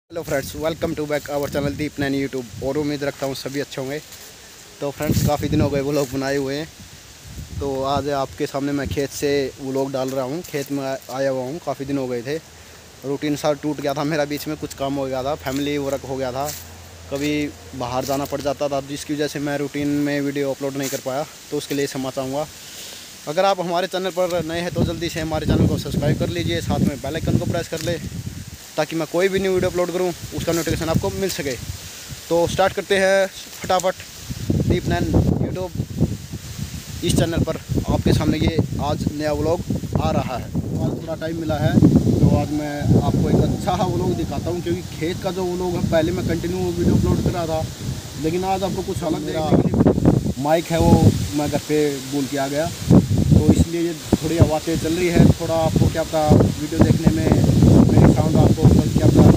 Hello friends, welcome to back our channel Deep Naini YouTube. और उम्मीद रखता हूँ सभी अच्छे होंगे। तो फ्रेंड्स, काफ़ी दिन हो गए व्लॉग बनाए हुए हैं। तो आज आपके सामने मैं खेत से व्लॉग डाल रहा हूँ। खेत में आया हुआ हूँ, काफ़ी दिन हो गए थे। रूटीन सा टूट गया था मेरा, बीच में कुछ काम हो गया था, फैमिली वर्क हो गया था, कभी बाहर जाना पड़ जाता था, जिसकी वजह से मैं रूटीन में वीडियो अपलोड नहीं कर पाया। तो उसके लिए क्षमा चाहूँगा। अगर आप हमारे चैनल पर नए हैं तो जल्दी से हमारे चैनल को सब्सक्राइब कर लीजिए, साथ में बेल आइकन को प्रेस कर ले ताकि मैं कोई भी न्यू वीडियो अपलोड करूं उसका नोटिफिकेशन आपको मिल सके। तो स्टार्ट करते हैं फटाफट। दीप नैन यूट्यूब, इस चैनल पर आपके सामने ये आज नया व्लॉग आ रहा है। आज थोड़ा टाइम मिला है तो आज मैं आपको एक अच्छा व्लॉग दिखाता हूं, क्योंकि खेत का जो व्लॉग है पहले मैं कंटिन्यू वीडियो अपलोड कर रहा था, लेकिन आज आपको कुछ अलग मेरा माइक है वो मैं घर पे भूल के आ गया, तो इसलिए ये थोड़ी आवाज़ें चल रही है। थोड़ा आपको क्या पता वीडियो देखने में मेरी साउंड आपको क्या पता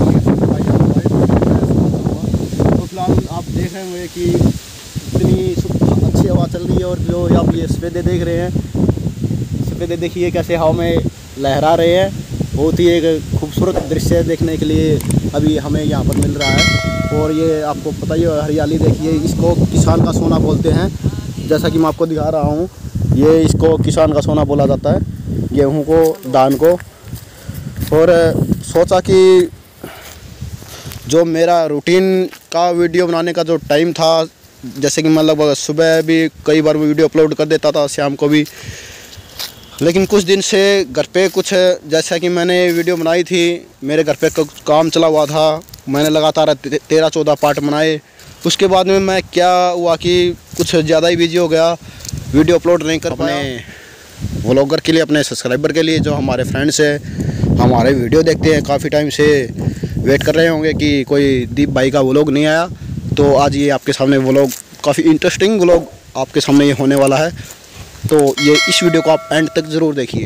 तो फिलहाल आप देख रहे होंगे कि इतनी अच्छी हवा चल रही है। और जो आप ये सफ़ेदे देख रहे हैं, सफ़ेदे देखिए कैसे हवा में लहरा रहे हैं। बहुत ही एक खूबसूरत दृश्य देखने के लिए अभी हमें यहाँ पर मिल रहा है। और ये आपको पता ही है, हरियाली देखिए, इसको किसान का सोना बोलते हैं। जैसा कि मैं आपको दिखा रहा हूँ, ये इसको किसान का सोना बोला जाता है, गेहूँ को, धान को। और सोचा कि जो मेरा रूटीन का वीडियो बनाने का जो टाइम था, जैसे कि मैं लगभग सुबह भी कई बार वीडियो अपलोड कर देता था, शाम को भी, लेकिन कुछ दिन से घर पे कुछ, जैसा कि मैंने वीडियो बनाई थी, मेरे घर पे काम चला हुआ था, मैंने लगातार 13-14 पार्ट बनाए। उसके बाद में मैं क्या हुआ कि कुछ ज़्यादा ही बिजी हो गया, वीडियो अपलोड नहीं कर पाया। अपने व्लॉगर के लिए, अपने सब्सक्राइबर के लिए, जो हमारे फ्रेंड्स हैं, हमारे वीडियो देखते हैं, काफ़ी टाइम से वेट कर रहे होंगे कि कोई दीप भाई का व्लॉग नहीं आया, तो आज ये आपके सामने व्लॉग, काफ़ी इंटरेस्टिंग व्लॉग आपके सामने ये होने वाला है। तो ये इस वीडियो को आप एंड तक ज़रूर देखिए।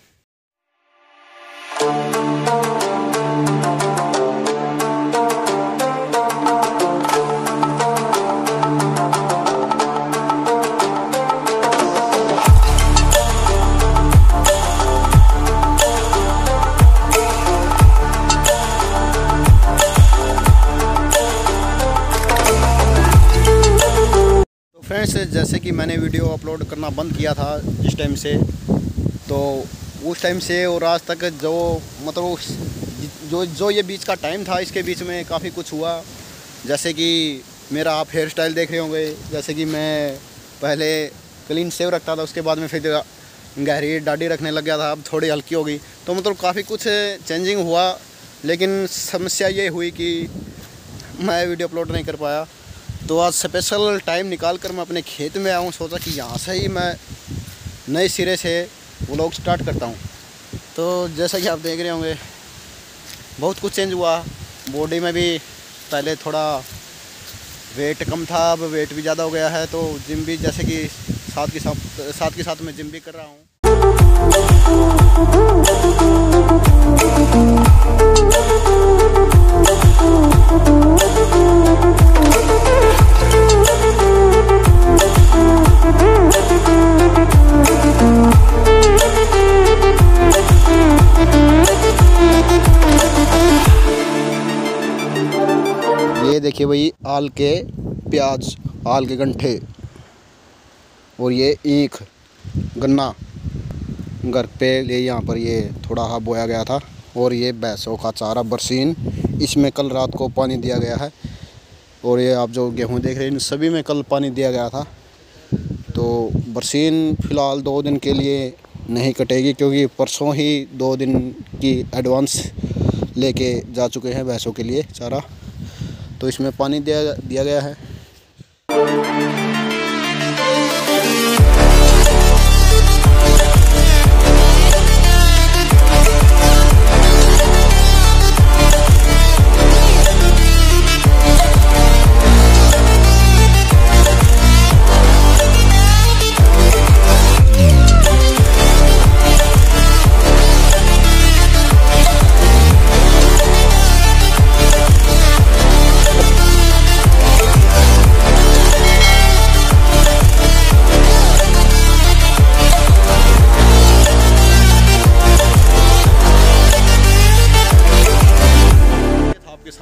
फ्रेंड्स, जैसे कि मैंने वीडियो अपलोड करना बंद किया था जिस टाइम से, तो उस टाइम से और आज तक जो मतलब जो ये बीच का टाइम था, इसके बीच में काफ़ी कुछ हुआ। जैसे कि मेरा आप हेयर स्टाइल देख रहे होंगे, जैसे कि मैं पहले क्लीन शेव रखता था, उसके बाद में फिर गहरी दाढ़ी रखने लग गया था, अब थोड़ी हल्की हो गई, तो मतलब काफ़ी कुछ चेंजिंग हुआ। लेकिन समस्या ये हुई कि मैं वीडियो अपलोड नहीं कर पाया। तो आज स्पेशल टाइम निकाल कर मैं अपने खेत में आया हूँ। सोचा कि यहाँ से ही मैं नए सिरे से व्लॉग स्टार्ट करता हूँ। तो जैसा कि आप देख रहे होंगे, बहुत कुछ चेंज हुआ बॉडी में भी। पहले थोड़ा वेट कम था, अब वेट भी ज़्यादा हो गया है। तो जिम भी, जैसे कि साथ के साथ मैं जिम भी कर रहा हूँ। ये देखिए भाई, आल के प्याज, आल के गंठे, और ये ईख गन्ना घर पे ले, यहाँ पर ये थोड़ा हा बोया गया था। और ये भैंसों का चारा बरसीन, इसमें कल रात को पानी दिया गया है। और ये आप जो गेहूँ देख रहे हैं, इन सभी में कल पानी दिया गया था। तो बरसीन फ़िलहाल 2 दिन के लिए नहीं कटेगी, क्योंकि परसों ही 2 दिन की एडवांस लेके जा चुके हैं भैंसों के लिए चारा। तो इसमें पानी दिया गया है।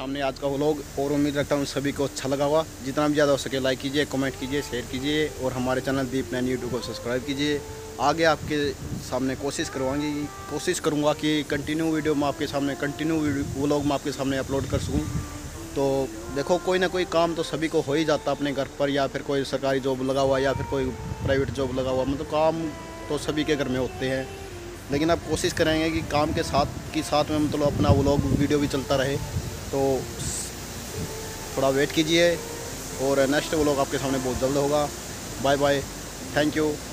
सामने आज का व्लॉग, और उम्मीद रखता हूँ सभी को अच्छा लगा होगा। जितना भी ज़्यादा हो सके लाइक कीजिए, कमेंट कीजिए, शेयर कीजिए और हमारे चैनल दीप नैन यूट्यूब को सब्सक्राइब कीजिए। आगे आपके सामने कोशिश करूँगा कि कंटिन्यू वीडियो में आपके सामने व्लॉग में आपके सामने अपलोड कर सकूँ। तो देखो, कोई ना कोई काम तो सभी को हो ही जाता अपने घर पर, या फिर कोई सरकारी जॉब लगा हुआ या फिर कोई प्राइवेट जॉब लगा हुआ, मतलब काम तो सभी के घर में होते हैं। लेकिन आप कोशिश करेंगे कि काम के साथ में मतलब अपना व्लॉग वीडियो भी चलता रहे। तो थोड़ा वेट कीजिए और नेक्स्ट व्लॉग आपके सामने बहुत जल्द होगा। Bye bye, thank you.